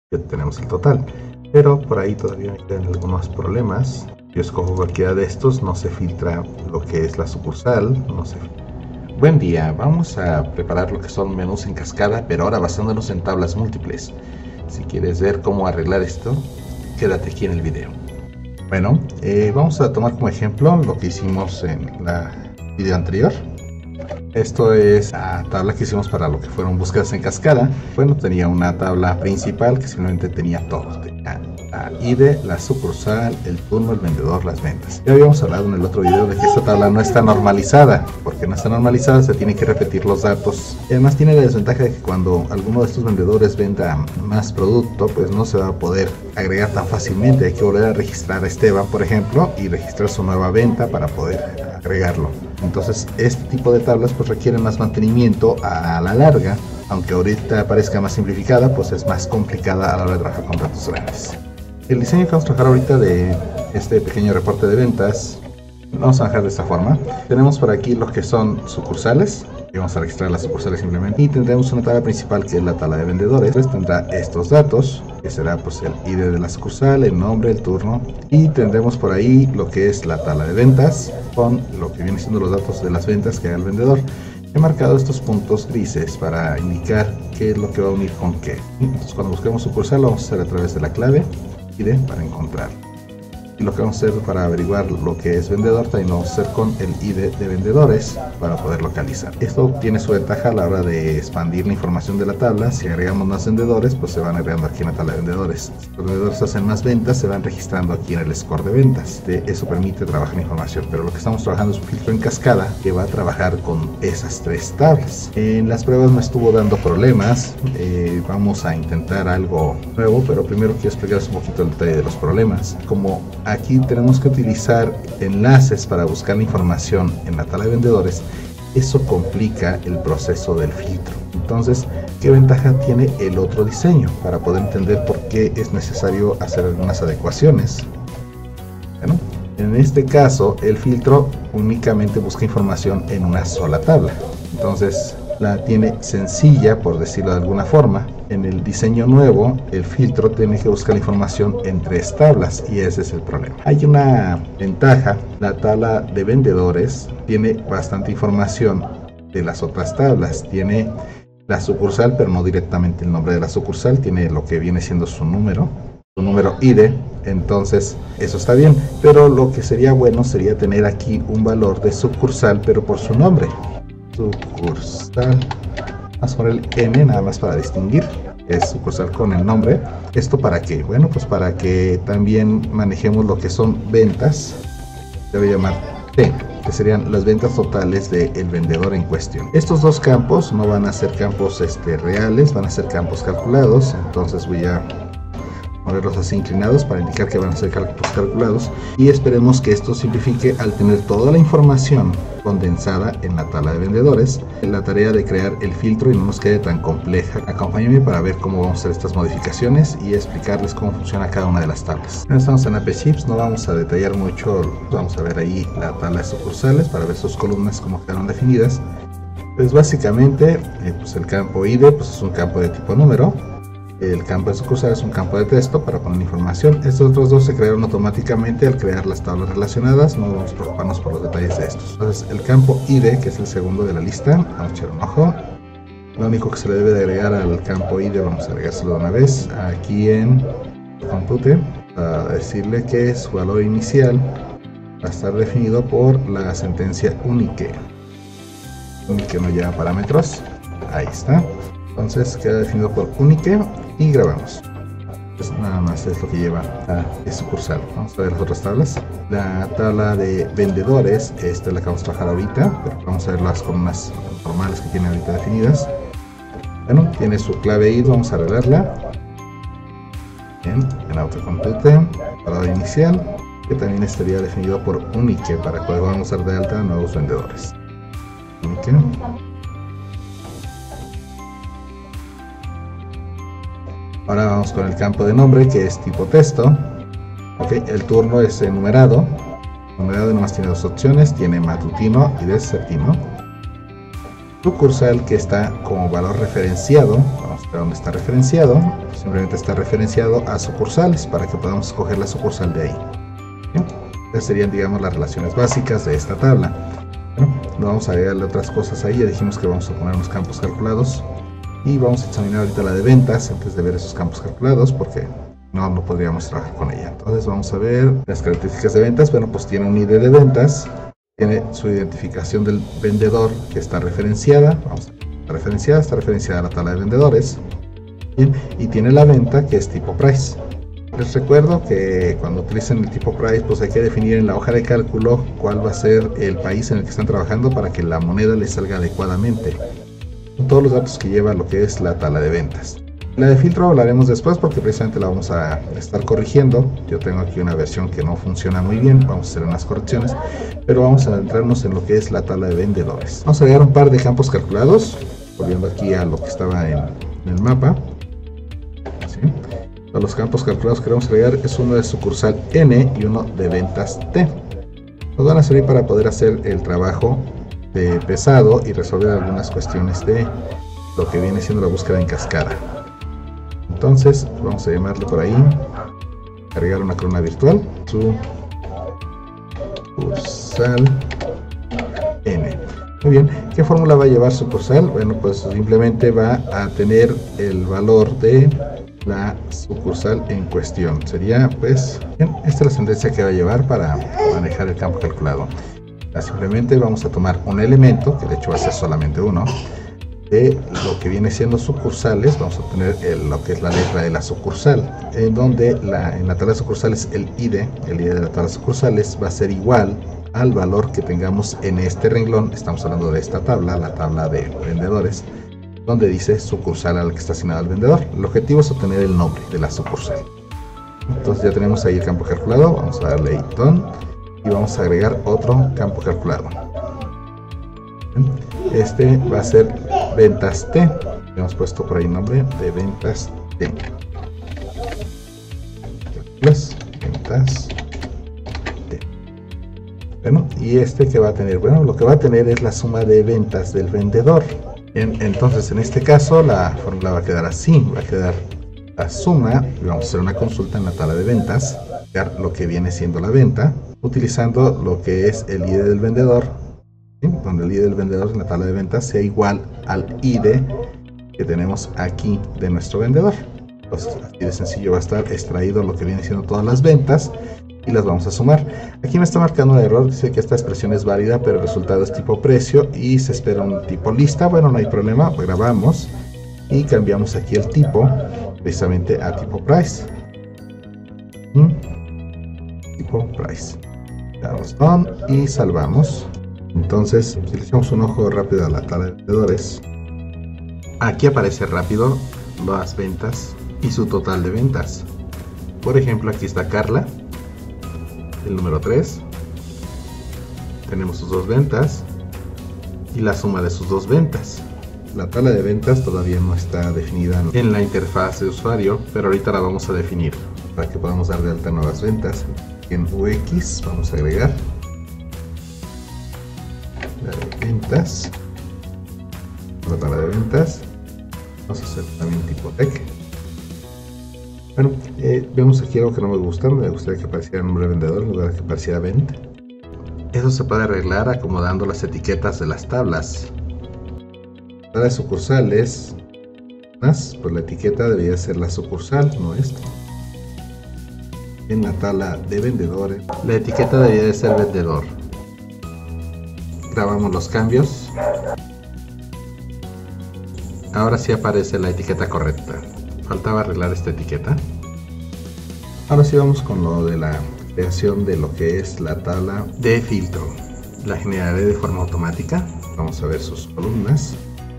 ya tenemos el total. Pero por ahí todavía me quedan algunos problemas. Yo escojo cualquiera de estos, no se filtra lo que es la sucursal, no se... Buen día, vamos a preparar lo que son menús en cascada, pero ahora basándonos en tablas múltiples. Si quieres ver cómo arreglar esto, quédate aquí en el video. Bueno, vamos a tomar como ejemplo lo que hicimos en la video anterior. Esto es la tabla que hicimos para lo que fueron búsquedas en cascada. Bueno, tenía una tabla principal que simplemente tenía todo. Tenía la ID, la sucursal, el turno, el vendedor, las ventas. Ya habíamos hablado en el otro video de que esta tabla no está normalizada. Porque no está normalizada, se tiene que repetir los datos. Y además tiene la desventaja de que cuando alguno de estos vendedores venda más producto, pues no se va a poder agregar tan fácilmente. Hay que volver a registrar a Esteban, por ejemplo, y registrar su nueva venta para poder agregarlo. Entonces este tipo de tablas pues requieren más mantenimiento a la larga. Aunque ahorita parezca más simplificada, pues es más complicada a la hora de trabajar con datos grandes. El diseño que vamos a trabajar ahorita de este pequeño reporte de ventas, vamos a dejar de esta forma. Tenemos por aquí lo que son sucursales, y vamos a registrar las sucursales simplemente, y tendremos una tabla principal que es la tabla de vendedores. Entonces tendrá estos datos, que será pues el ID de la sucursal, el nombre, el turno, y tendremos por ahí lo que es la tabla de ventas con lo que viene siendo los datos de las ventas que haga el vendedor. He marcado estos puntos grises para indicar qué es lo que va a unir con qué. Entonces cuando busquemos sucursal lo vamos a hacer a través de la clave ID para encontrar. Y lo que vamos a hacer para averiguar lo que es vendedor, también lo vamos a hacer con el ID de vendedores para poder localizar. Esto tiene su ventaja a la hora de expandir la información de la tabla. Si agregamos más vendedores, pues se van agregando aquí en la tabla de vendedores. Si los vendedores hacen más ventas, se van registrando aquí en el score de ventas. Eso permite trabajar la información, pero lo que estamos trabajando es un filtro en cascada que va a trabajar con esas tres tablas. En las pruebas me estuvo dando problemas. Vamos a intentar algo nuevo, pero primero quiero explicarles un poquito el detalle de los problemas. Como aquí tenemos que utilizar enlaces para buscar la información en la tabla de vendedores, eso complica el proceso del filtro. Entonces, ¿qué ventaja tiene el otro diseño? Para poder entender por qué es necesario hacer algunas adecuaciones. Bueno, en este caso, el filtro únicamente busca información en una sola tabla. Entonces, la tiene sencilla, por decirlo de alguna forma. En el diseño nuevo, el filtro tiene que buscar la información en tres tablas y ese es el problema. Hay una ventaja: la tabla de vendedores tiene bastante información de las otras tablas. Tiene la sucursal, pero no directamente el nombre de la sucursal, tiene lo que viene siendo su número ID. Entonces eso está bien, pero lo que sería bueno sería tener aquí un valor de sucursal, pero por su nombre. Sucursal, vamos a poner el N nada más para distinguir, es sucursal con el nombre. ¿Esto para qué? Bueno, pues para que también manejemos lo que son ventas. Debe llamar T, que serían las ventas totales del vendedor en cuestión. Estos dos campos no van a ser campos reales, van a ser campos calculados. Entonces voy a ponerlos así inclinados para indicar que van a ser campos calculados, y esperemos que esto simplifique al tener toda la información condensada en la tabla de vendedores. En la tarea de crear el filtro y no nos quede tan compleja, acompáñenme para ver cómo vamos a hacer estas modificaciones y explicarles cómo funciona cada una de las tablas. Estamos en AppSheets, no vamos a detallar mucho, vamos a ver ahí la tabla de sucursales para ver sus columnas cómo quedaron definidas. Pues básicamente pues el campo ID pues es un campo de tipo número. El campo de sucursal es un campo de texto para poner información. Estos otros dos se crearon automáticamente al crear las tablas relacionadas. No vamos a preocuparnos por los detalles de estos. Entonces el campo ID, que es el segundo de la lista, vamos a echar un ojo. Lo único que se le debe de agregar al campo ID, vamos a agregárselo de una vez aquí en Compute, para decirle que su valor inicial va a estar definido por la sentencia unique. Unique no lleva parámetros. Ahí está. Entonces queda definido por unique y grabamos. Pues nada más es lo que lleva a sucursal. Vamos a ver las otras tablas. La tabla de vendedores, esta es la que vamos a trabajar ahorita, pero vamos a ver las columnas normales que tiene ahorita definidas. Bueno, tiene su clave ID, vamos a arreglarla. Bien, en autocompute, valor inicial, que también estaría definido por unique para que podamos dar de alta a nuevos vendedores. Unique. Ahora vamos con el campo de nombre, que es tipo texto. Okay, el turno es enumerado. Numerado nomás tiene dos opciones, tiene matutino y dessertino. Sucursal, que está como valor referenciado, vamos ¿Dónde está referenciado? Simplemente está referenciado a sucursales para que podamos escoger la sucursal de ahí. ¿Bien? Estas serían, digamos, las relaciones básicas de esta tabla. Bueno, no vamos a agregarle otras cosas ahí. Ya dijimos que vamos a poner unos campos calculados y vamos a examinar ahorita la de ventas antes de ver esos campos calculados, porque no podríamos trabajar con ella. Entonces vamos a ver las características de ventas. Bueno, pues tiene un ID de ventas, tiene su identificación del vendedor que está referenciada. Vamos a ver, está referenciada a la tabla de vendedores. Bien, y tiene la venta que es tipo price. Les recuerdo que cuando utilicen el tipo price, pues hay que definir en la hoja de cálculo cuál va a ser el país en el que están trabajando para que la moneda les salga adecuadamente. Son todos los datos que lleva lo que es la tabla de ventas. La de filtro hablaremos después porque precisamente la vamos a estar corrigiendo. Yo tengo aquí una versión que no funciona muy bien, vamos a hacer unas correcciones, pero vamos a adentrarnos en lo que es la tabla de vendedores. Vamos a agregar un par de campos calculados, volviendo aquí a lo que estaba en el mapa. ¿Sí? Los campos calculados que queremos agregar es uno de sucursal N y uno de ventas T. Nos van a servir para poder hacer el trabajo de pesado y resolver algunas cuestiones de lo que viene siendo la búsqueda en cascada. Entonces vamos a llamarle por ahí, agregar una columna virtual, sucursal N. Muy bien, ¿qué fórmula va a llevar sucursal? Bueno, pues simplemente va a tener el valor de la sucursal en cuestión. Sería, pues, bien, esta es la sentencia que va a llevar para manejar el campo calculado. Simplemente vamos a tomar un elemento, que de hecho va a ser solamente uno, de lo que viene siendo sucursales. Vamos a obtener lo que es la letra de la sucursal, en donde en la tabla de sucursales el ID de la tabla de sucursales va a ser igual al valor que tengamos en este renglón. Estamos hablando de esta tabla, la tabla de vendedores, donde dice sucursal al que está asignado al vendedor. El objetivo es obtener el nombre de la sucursal. Entonces ya tenemos ahí el campo calculado. Vamos a darle done y vamos a agregar otro campo calculado. Este va a ser ventas T. Hemos puesto por ahí nombre de ventas T. Ventas T. Bueno, y este que va a tener, bueno, lo que va a tener es la suma de ventas del vendedor. Bien, entonces en este caso la fórmula va a quedar así, va a quedar la suma, y vamos a hacer una consulta en la tabla de ventas, lo que viene siendo la venta, utilizando lo que es el ID del vendedor, ¿sí? Donde el ID del vendedor en la tabla de ventas sea igual al ID que tenemos aquí de nuestro vendedor. Entonces así de sencillo va a estar extraído lo que viene siendo todas las ventas y las vamos a sumar. Aquí me está marcando un error, dice que esta expresión es válida, pero el resultado es tipo precio y se espera un tipo lista. Bueno, no hay problema, grabamos y cambiamos aquí el tipo precisamente a tipo price. Tipo price. Damos done y salvamos. Entonces, si le echamos un ojo rápido a la tabla de vendedores, aquí aparece rápido las ventas y su total de ventas. Por ejemplo, aquí está Carla, el número 3, tenemos sus dos ventas y la suma de sus dos ventas. La tabla de ventas todavía no está definida en la interfaz de usuario, pero ahorita la vamos a definir para que podamos dar de alta nuevas ventas. En UX vamos a agregar la de ventas, la tabla de ventas, vamos a hacer también tipo tech. Bueno, vemos aquí algo que no me gusta. Me gustaría que apareciera el nombre de vendedor en lugar de que apareciera vent. Eso se puede arreglar acomodando las etiquetas de las tablas. Tabla de sucursales, pues la etiqueta debería ser la sucursal, no esto. En la tabla de vendedores, la etiqueta debería de ser vendedor. Grabamos los cambios. Ahora sí aparece la etiqueta correcta. Faltaba arreglar esta etiqueta. Ahora sí vamos con lo de la creación de lo que es la tabla de filtro. La generaré de forma automática. Vamos a ver sus columnas.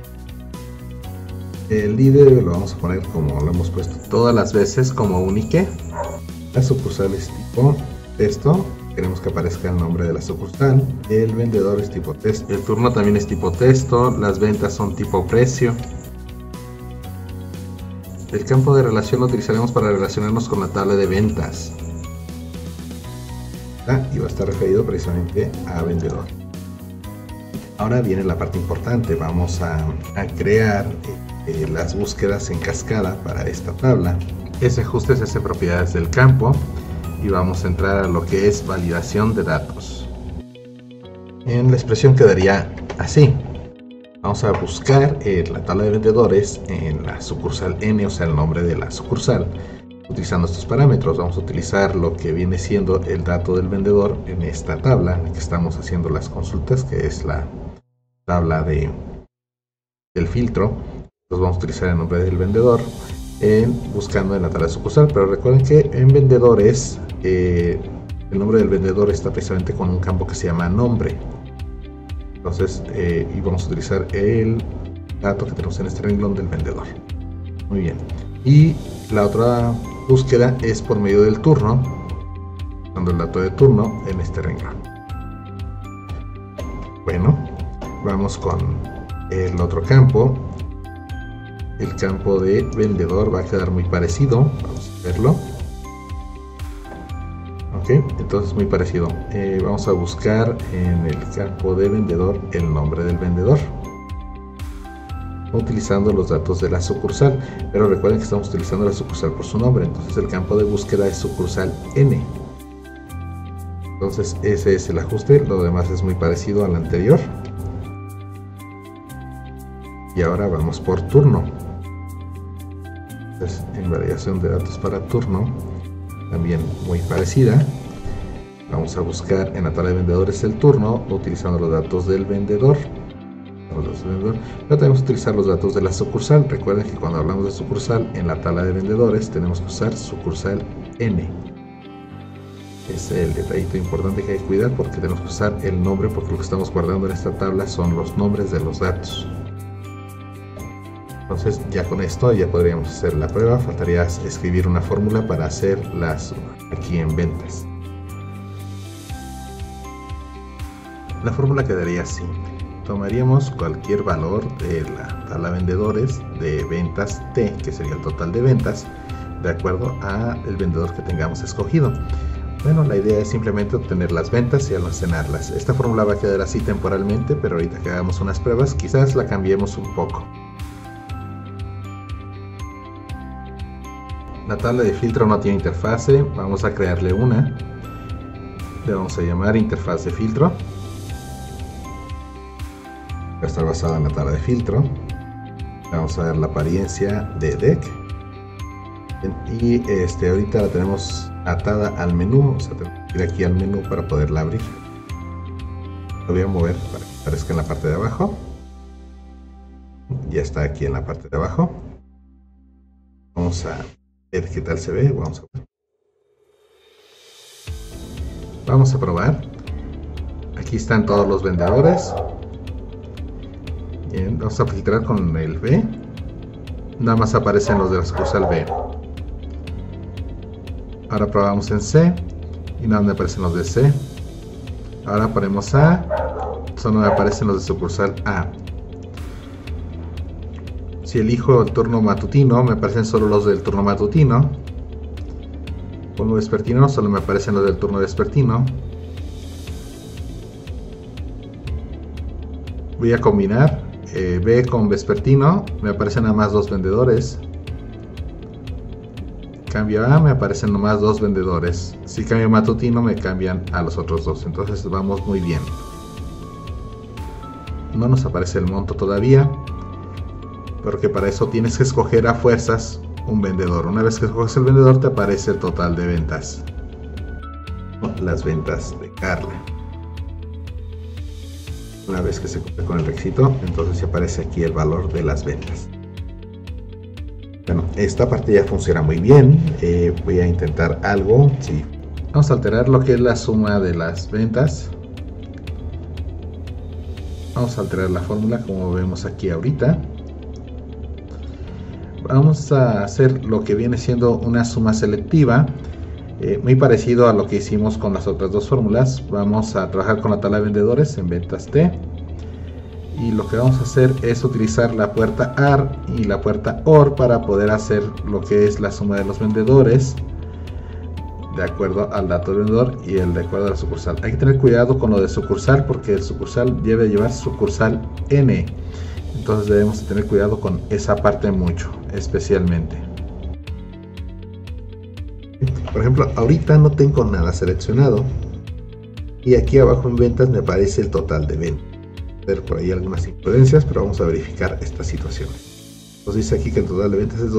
El líder lo vamos a poner como lo hemos puesto todas las veces, como unique. La sucursal es tipo texto. Queremos que aparezca el nombre de la sucursal. El vendedor es tipo texto. El turno también es tipo texto. Las ventas son tipo precio. El campo de relación lo utilizaremos para relacionarnos con la tabla de ventas. Y va a estar referido precisamente a vendedor. Ahora viene la parte importante. Vamos a crear las búsquedas en cascada para esta tabla. Ese ajuste se hace propiedades del campo y vamos a entrar a lo que es validación de datos. En la expresión quedaría así. Vamos a buscar la tabla de vendedores en la sucursal N, o sea el nombre de la sucursal. Utilizando estos parámetros vamos a utilizar lo que viene siendo el dato del vendedor en esta tabla en la que estamos haciendo las consultas, que es la tabla del filtro. Entonces vamos a utilizar el nombre del vendedor buscando en la tabla de sucursal, pero recuerden que en vendedores el nombre del vendedor está precisamente con un campo que se llama nombre. Entonces y vamos a utilizar el dato que tenemos en este renglón del vendedor. Muy bien. Y la otra búsqueda es por medio del turno, usando el dato de turno en este renglón. Bueno, vamos con el otro campo. El campo de vendedor va a quedar muy parecido. Vamos a verlo. Ok, entonces muy parecido. Vamos a buscar en el campo de vendedor el nombre del vendedor, utilizando los datos de la sucursal, pero recuerden que estamos utilizando la sucursal por su nombre, entonces el campo de búsqueda es sucursal N. Entonces ese es el ajuste, lo demás es muy parecido al anterior. Y ahora vamos por turno. Entonces en validación de datos para turno, también muy parecida. Vamos a buscar en la tabla de vendedores el turno, utilizando los datos del vendedor. Pero tenemos que utilizar los datos de la sucursal. Recuerden que cuando hablamos de sucursal en la tabla de vendedores tenemos que usar sucursal N. Es el detallito importante que hay que cuidar, porque tenemos que usar el nombre, porque lo que estamos guardando en esta tabla son los nombres de los datos. Entonces ya con esto ya podríamos hacer la prueba. Faltaría escribir una fórmula para hacer la suma aquí en ventas. La fórmula quedaría así. Tomaríamos cualquier valor de la tabla vendedores de ventas T, que sería el total de ventas, de acuerdo al vendedor que tengamos escogido. Bueno, la idea es simplemente obtener las ventas y almacenarlas. Esta fórmula va a quedar así temporalmente, pero ahorita que hagamos unas pruebas, quizás la cambiemos un poco. La tabla de filtro no tiene interfase, vamos a crearle una. Le vamos a llamar interfaz de filtro. Va a estar basada en la tabla de filtro. Vamos a ver la apariencia de deck. Y ahorita la tenemos atada al menú, o sea, tenemos que ir aquí al menú para poderla abrir. Lo voy a mover para que aparezca en la parte de abajo. Ya está aquí en la parte de abajo. Vamos a ver qué tal se ve. Vamos a probar. Aquí están todos los vendedores. Bien, vamos a filtrar con el B. Nada más aparecen los de la sucursal B. Ahora probamos en C y nada más aparecen los de C. Ahora ponemos A, solo me aparecen los de sucursal A. Si elijo el turno matutino, me aparecen solo los del turno matutino. Pongo vespertino, solo me aparecen los del turno vespertino. Voy a combinar B con vespertino, me aparecen nada más dos vendedores. Cambio A, me aparecen nomás dos vendedores. Si cambio matutino, me cambian a los otros dos. Entonces vamos muy bien. No nos aparece el monto todavía, porque para eso tienes que escoger a fuerzas un vendedor. Una vez que escoges el vendedor, te aparece el total de ventas. Las ventas de Carla. Una vez que se cumple con el requisito, entonces se aparece aquí el valor de las ventas. Bueno, esta parte ya funciona muy bien. Voy a intentar algo. Sí. Vamos a alterar lo que es la suma de las ventas. Vamos a alterar la fórmula como vemos aquí ahorita. Vamos a hacer lo que viene siendo una suma selectiva, muy parecido a lo que hicimos con las otras dos fórmulas. Vamos a trabajar con la tabla de vendedores en ventas T. Y lo que vamos a hacer es utilizar la puerta AR y la puerta OR para poder hacer lo que es la suma de los vendedores de acuerdo al dato del vendedor y el de acuerdo a la sucursal. Hay que tener cuidado con lo de sucursal, porque el sucursal debe llevar sucursal N. Entonces debemos tener cuidado con esa parte mucho, especialmente. Por ejemplo, ahorita no tengo nada seleccionado y aquí abajo en ventas me aparece el total de ventas. Ver por ahí algunas imprudencias, pero vamos a verificar esta situación. Nos dice aquí que el total de ventas es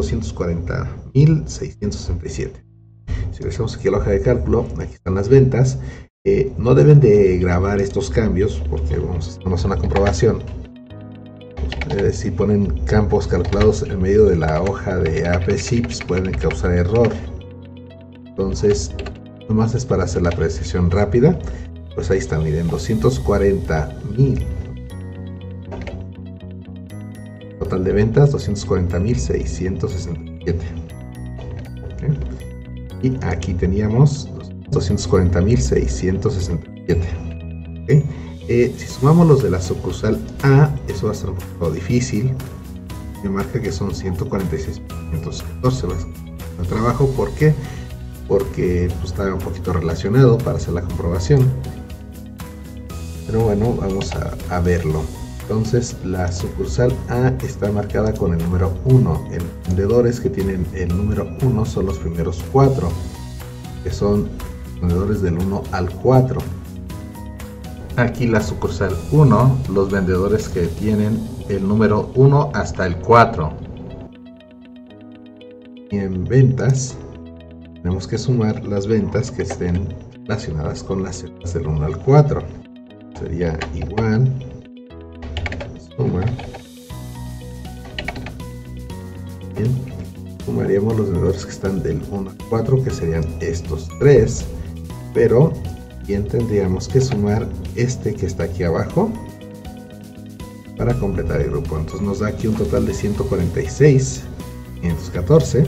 240.667. Si revisamos aquí la hoja de cálculo, aquí están las ventas. No deben de grabar estos cambios porque vamos a hacer una comprobación. Si ponen campos calculados en medio de la hoja de AP Sheets pueden causar error. Entonces, nomás es para hacer la precisión rápida. Pues ahí están, miren, 240.000. Total de ventas 240.667. ¿Okay? Y aquí teníamos 240.667. ¿Okay? Si sumamos los de la sucursal A, eso va a ser un poco difícil. Me marca que son 146.514. El trabajo, ¿por qué? Porque pues, está un poquito relacionado para hacer la comprobación. Pero bueno, vamos a verlo. Entonces la sucursal A está marcada con el número 1. Los vendedores que tienen el número 1 son los primeros 4, que son vendedores del 1 al 4. Aquí la sucursal 1, los vendedores que tienen el número 1 hasta el 4. Y en ventas tenemos que sumar las ventas que estén relacionadas con las cifras del 1 al 4. Sería igual, suma. Bien, sumaríamos los vendedores que están del 1 al 4, que serían estos 3, pero bien tendríamos que sumar este que está aquí abajo para completar el grupo. Entonces nos da aquí un total de 146.514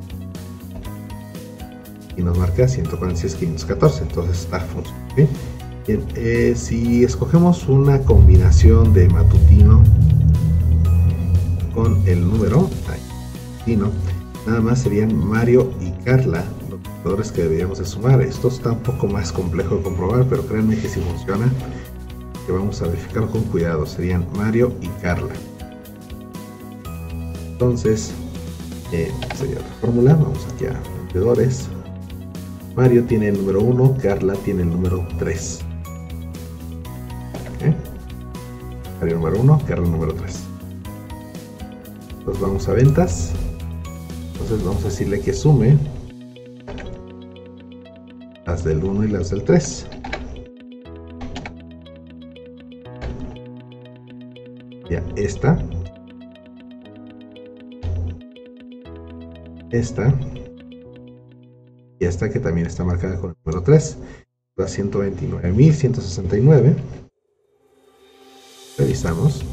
y nos marca 146.514. Entonces está funcionando bien. Bien, si escogemos una combinación de matutino con el número matutino, nada más serían Mario y Carla los vendedores que deberíamos de sumar. Esto está un poco más complejo de comprobar, pero créanme que si funciona, que vamos a verificarlo con cuidado. Serían Mario y Carla. Entonces sería otra fórmula. Vamos aquí a vendedores. Mario tiene el número 1, Carla tiene el número 3. Mario número 1, Carla número 3. Entonces vamos a ventas. Entonces vamos a decirle que sume las del 1 y las del 3. Ya, esta y esta que también está marcada con el número 3. Da 129.169. Revisamos.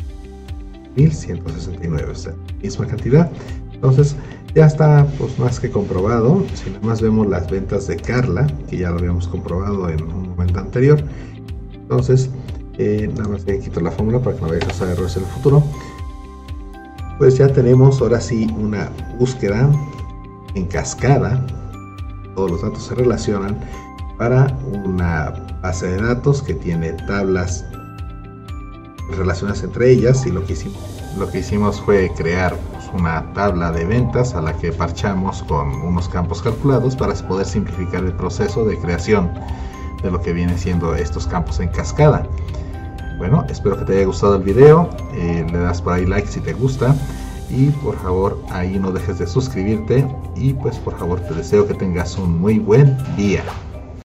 1.169, o sea, misma cantidad. Entonces ya está pues más que comprobado. Si nada más vemos las ventas de Carla, que ya lo habíamos comprobado en un momento anterior. Entonces nada más le quito la fórmula para que no vaya a causar errores en el futuro. Pues ya tenemos ahora sí una búsqueda en cascada. Todos los datos se relacionan para una base de datos que tiene tablas relacionadas entre ellas, y lo que hicimos fue crear pues, una tabla de ventas a la que parchamos con unos campos calculados para poder simplificar el proceso de creación de lo que viene siendo estos campos en cascada. Bueno, espero que te haya gustado el video. Le das por ahí like si te gusta, y por favor ahí no dejes de suscribirte, y pues por favor te deseo que tengas un muy buen día.